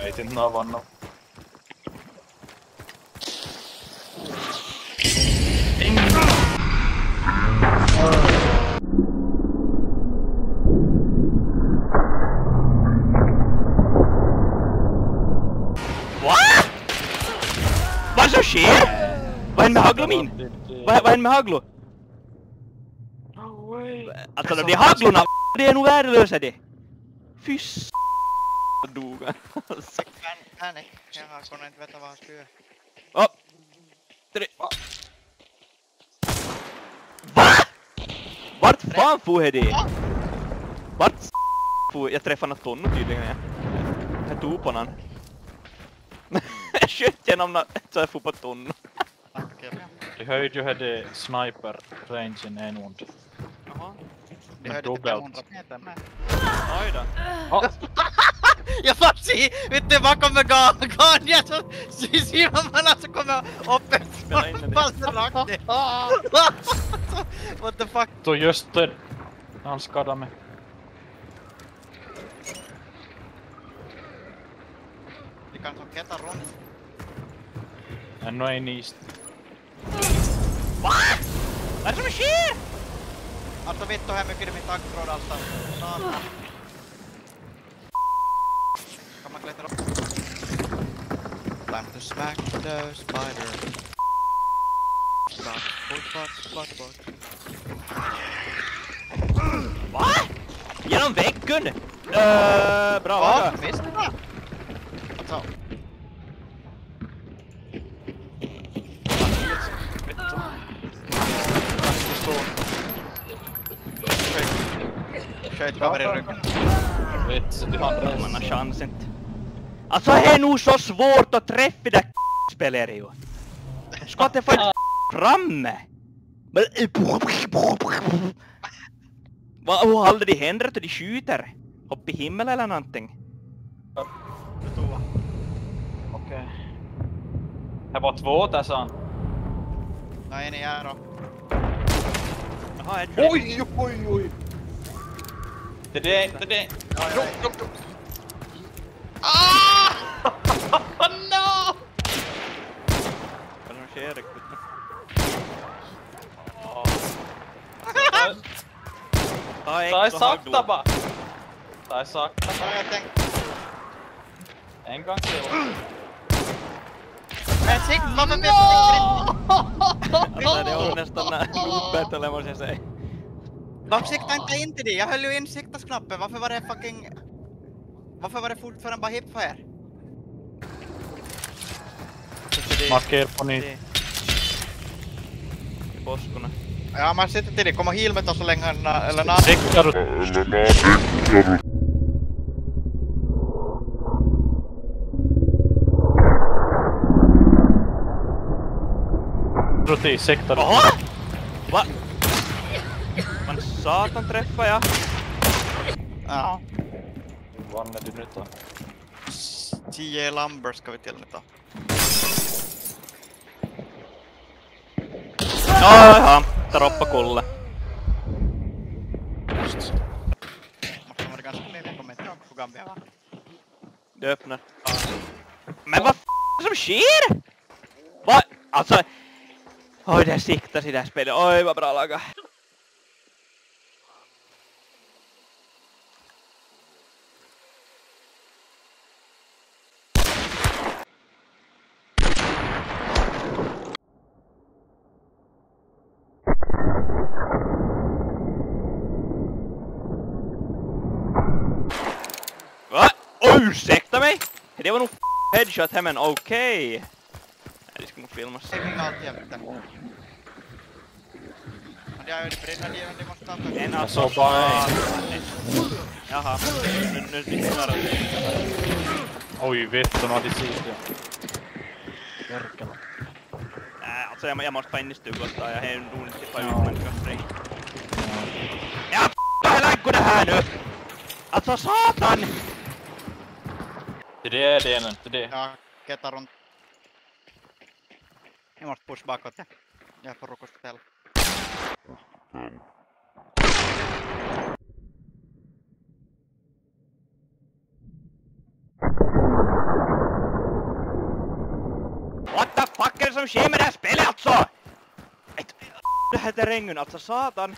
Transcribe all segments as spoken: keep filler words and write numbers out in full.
vet inte någon vann. What? Vad som sker? Vad är med haglo min? Vad är med haglo? Alltså de haglorna, det är nog värdelösa det. Fy s*** dog han. Panic, jag har kunnat inte veta vad han ska göra. Åh! Tre... Va? Vart fan får jag det? Vart s*** får jag träffade något tonno tydligen. Jag, jag tog på någon. Jag sköt genom något så jag får på tonno. Jag hörde ju hade sniper range in en ond. Jaha. Det Men hörde till femhundra meter med. Oj då. Ja. Jag får se! Vet du vad kommer gå? Gå ner så ser man alltså kommer upp en smalpass rakt ner. What the fuck? Så just det. Han skadade mig. Vi kan raketa runt. Ännu en is. Va? Vad är det som sker? Alltså vet du hur mycket det är min taggtråd alltså. Satan. Kan man klättra upp? Time to smack the spider. Spot, spot, spot, spot, spot. Va? Genom väggen? Uh, bra, Ja, bra. visst. Så. Sköt över i ryggen. Jag vet, så du har Man har chans inte. Alltså det är nog så svårt att träffa det där spelet ju. Skottet får inte framme. Vad håller de händer till de skjuter? Upp i himmel eller någonting? Okej. Det var två där sa han. Nej, ni är då. Jaha, jag tror Oj, oj, oj. Det är det, det är det. Ja, ja, ja. Ah! No! Vad som sker riktigt? Ta Ta är sakta bara. Ta är sakta. Ja, jag tänkte. En gång till. Men sikt, varför vet du Alltså det var nästan loopet eller måste jag säga. Varför siktade inte in till det? Jag höll ju in siktasknappen. Varför var det fucking... Varför var det fortfarande bara hipfire? Marker på nytt. I påskorna. Ja, man sitter till det. Kommer healmet och så länge eller nåt. Siktar du? Roti, siktar du? Jaha! Va? Man satan träffar jag. Ja. Vann är du nu då? tio lumber ska vi till nu ta. Jaha, tar upp kulle. Måste vara ganska mer, jag kommer inte ihåg hur gammal jag var. Du öppnar. Men vad f*** som sker? Vad? Alltså... Oj, det siktas i det här spelet. Oj, vad bra laga. Va? Oj, ursäkta mig! Det var nog f*** headshot här, men okej. Okay. Det ska nog filmas. Det är allt jävligt. Det är ju det bredda det, det måste ta för. En Jag såg alltså bara en. Jaha, nu nu lyssnar det. Oj, vet du vad det ser ut? Verkligen. Nej, alltså jag, jag måste ta in i stugan så jag har en rolig till på ut men det kan sträng. Ja, f*** jag lägger det här nu! Alltså satan! Det är det, men det är det. Ja, keta runt. Jag måste push bakåt. Jag får råka spela. som sker med det här spelet alltså? Ett... Det här terrängen alltså, satan.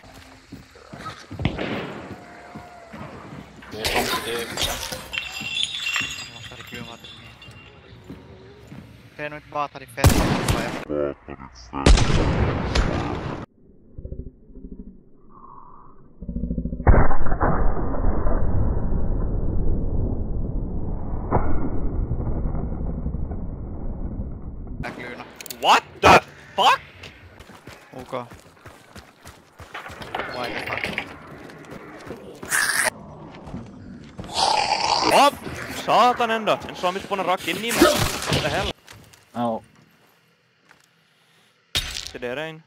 Det är tomt det. Måste det kul att det är. Kan jag nog inte bara ta det fett? What the fuck? Ok. Why the fuck? Vad? Satan ändå. En zombie spånar rakt in i mig. What the hell? Ja. Så det är regn.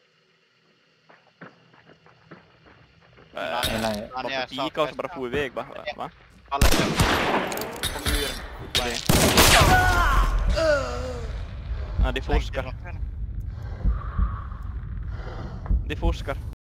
Nej, nej. Varför kika och så bara få iväg va? Va? Alla kör. Kom ur. Ja, de forskar. De forskar.